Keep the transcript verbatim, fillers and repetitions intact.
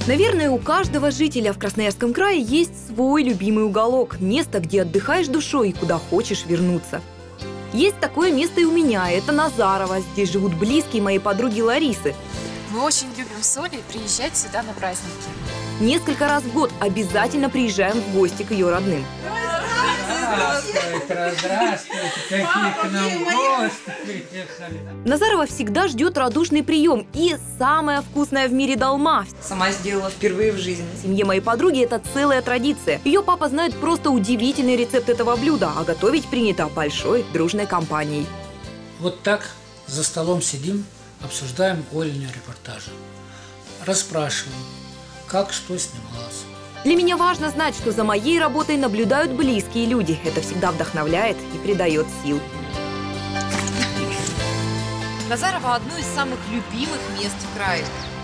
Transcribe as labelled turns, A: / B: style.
A: Наверное, у каждого жителя в Красноярском крае есть свой любимый уголок, место, где отдыхаешь душой и куда хочешь вернуться. Есть такое место и у меня, это Назарово. Здесь живут близкие моей подруги Ларисы.
B: Мы очень любим соль и приезжать сюда на праздники.
A: Несколько раз в год обязательно приезжаем в гости к ее родным.
C: Здравствуйте, здравствуйте, какие к нам гости приехали.
A: Назарова всегда ждет радушный прием и самая вкусная в мире долма.
D: Сама сделала впервые в жизни.
A: В семье моей подруги это целая традиция. Ее папа знает просто удивительный рецепт этого блюда, а готовить принято большой дружной компанией.
C: Вот так за столом сидим, обсуждаем Олины репортажи. Расспрашиваем, как что снималось.
A: Для меня важно знать, что за моей работой наблюдают близкие люди. Это всегда вдохновляет и придает сил.
D: Назарово – одно из самых любимых мест в крае.